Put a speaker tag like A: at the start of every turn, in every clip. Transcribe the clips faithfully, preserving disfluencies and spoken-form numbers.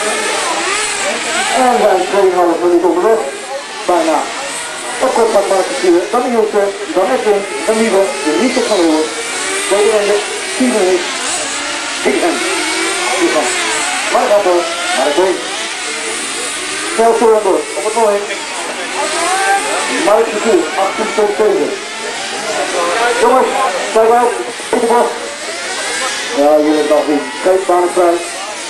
A: En we zijn twee komma vijf minuten onderweg. Bijna. Op kort gaat Mark Stuur, dan Ilse, dan Edwin, dan Lieve, de Richard van Oor. Tweede ronde, tien minuten. Big End. Hiervan. Mark Appel, Mark Ween. Snelste ronde op het mooie. Mark Stuur, achttien komma zeven. Jongens, kijk uit. Peter Bos. Ja, jullie hebben het al gezien. Kijk, baan is vrij.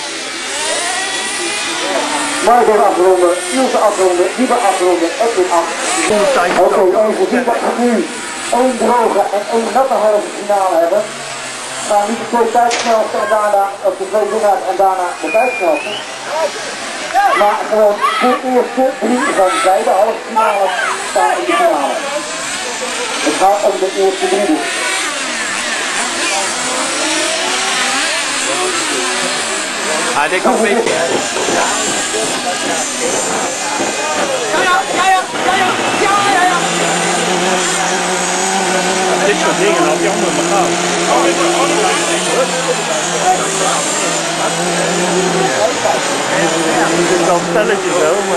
A: Mark heeft afgeronden, Ilse afgeronden, Lieve afgeronden, Edwin af. Oké, okay, even zien dat we nu één droge en één natte halve finale hebben. We gaan niet de twee tijdsnelste en daarna, of de twee winnaars en daarna de tijdsnelste. Maar gewoon de eerste drie van beide halve finales staan in de finale. Het gaat om de eerste drie dus.
B: Ah, dit kan een beetje. Dit soort dingen had je allemaal begaan. Het is wel een spelletje zo, maar...